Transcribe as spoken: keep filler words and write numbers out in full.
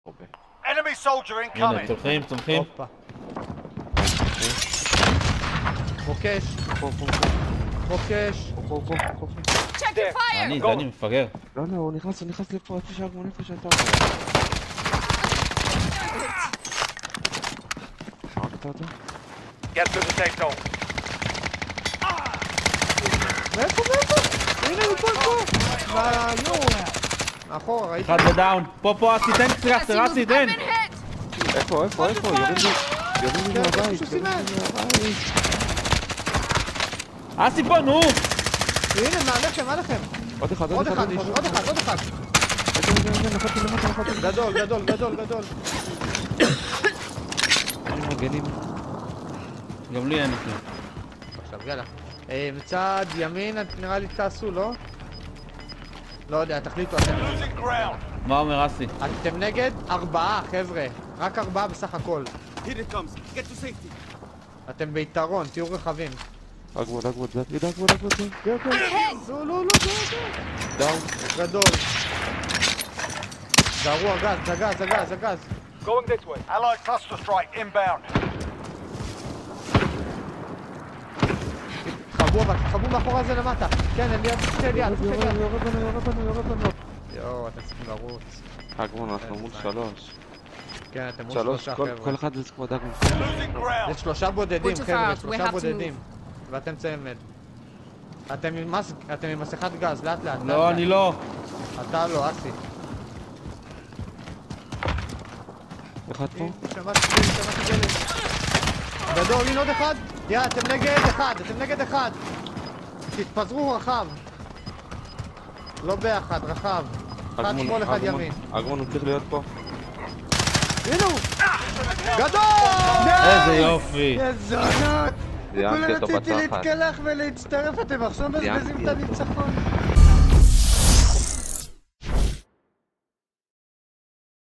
Enemy soldier הנה, incoming. צולחים, צולחים. הופה. מוקש. מוקש. Check your fire! אני, זה אני מפגר. לא, לא, הוא נכנס, הוא נכנס לפה, איפה שהגמון, איפה שאתה... הרגת אותו? Get to the safe zone. מאיפה, מאיפה? הנה, הוא פה, פה. מה, נו. מאחורה, ראיתי. אחד בדאון. פה, פה, אסי, תן קצרה, אסי, תן. I've been hit! איפה, איפה, איפה? יורים לי... יורים לי מהבית, יורים לי מהבית. אסי פה, נו! הנה, מעליכם, מעליכם. עוד אחד, עוד אחד, יש, עוד אחד, עוד אחד. נחתתי למטה, נחתתי. גדול, גדול, גדול, גדול. אני מגנים. גם לי אין כלום. עכשיו, יאללה. מצד ימין, נראה לי תעשו, לא? לא יודע, תחליטו אתם. Losing ground. מה אומר אסי? אתם נגד ארבעה, חבר'ה. רק ארבעה בסך הכל. אתם ביתרון, תהיו רחבים. הגבול, הגבול, זה עתיד, הגבול, הגבול, זה... לא, לא, לא, זה, זה. דאון. גדול. גרוע, גז, זה גז, זה גז, זה גז. Going this way. Allied cluster strike inbound. חבו, אבל חבו מאחורה זה למטה. כן, הם ליד, שתי ליד, שתי ליד. יורד בנו, יורד בנו, יורד בנו. יואו, אתם צריכים לרוץ. הגבול, אנחנו מול שלוש. כן, אתם מול שלוש, שלושה, כל חבר'ה. אחד זה סקווד הגבול. Losing ground. זה שלושה בודדים, Watch חבר'ה, out, we שלושה have to בודדים. ואתם צמד. אתם עם מס... אתם עם מסכת גז, לאט לאט. לא, אני לא. אתה לא, אסי. אחד פה? שמעתי דלת, שמעתי דלת. גדול, הנה עוד אחד. יאללה, אתם נגד אחד, אתם נגד אחד. תתפזרו רחב. לא ביחד, רחב. אחד שמאל, אחד ימין. הגמול, הוא צריך להיות פה. הנה הוא! גדול! איזה יופי. איזה זונות! זיינתי אותו רציתי בצחת. להתקלח ולהצטרף, אתם עכשיו מבזבזים את הניצחון.